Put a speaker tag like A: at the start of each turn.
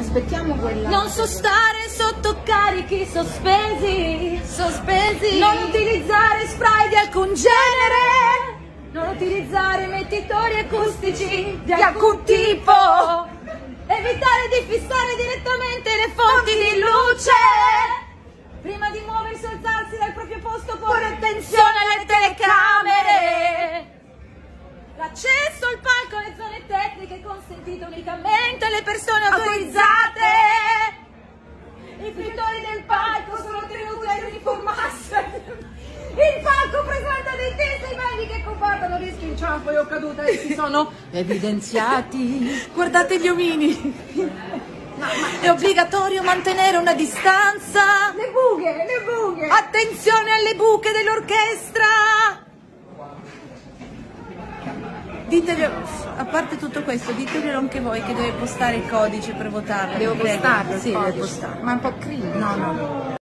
A: Aspettiamo quella.
B: Non so stare sotto carichi sospesi. Non utilizzare spray di alcun genere. Non utilizzare mettitori acustici di alcun tipo. Evitare di fissare direttamente le fonti di luce. Prima di muoversi o alzarsi dal proprio posto, porre attenzione alle telecamere. L'accesso al palco alle zone tecniche è consentito unicamente alle persone autorizzate. I fruitori del palco sono tenuti a uniformarsi. Il palco presenta dei test livelli che comportano rischi inciampo o caduta e si sono evidenziati. Guardate gli omini. È obbligatorio mantenere una distanza.
A: Le buche.
B: Attenzione alle buche dell'orchestra. Diteglielo, a parte tutto questo, diteglielo anche voi che deve postare il codice per votarlo.
A: Devo postarlo?
B: Sì, deve postare.
A: Ma è un po' cringe.
B: No.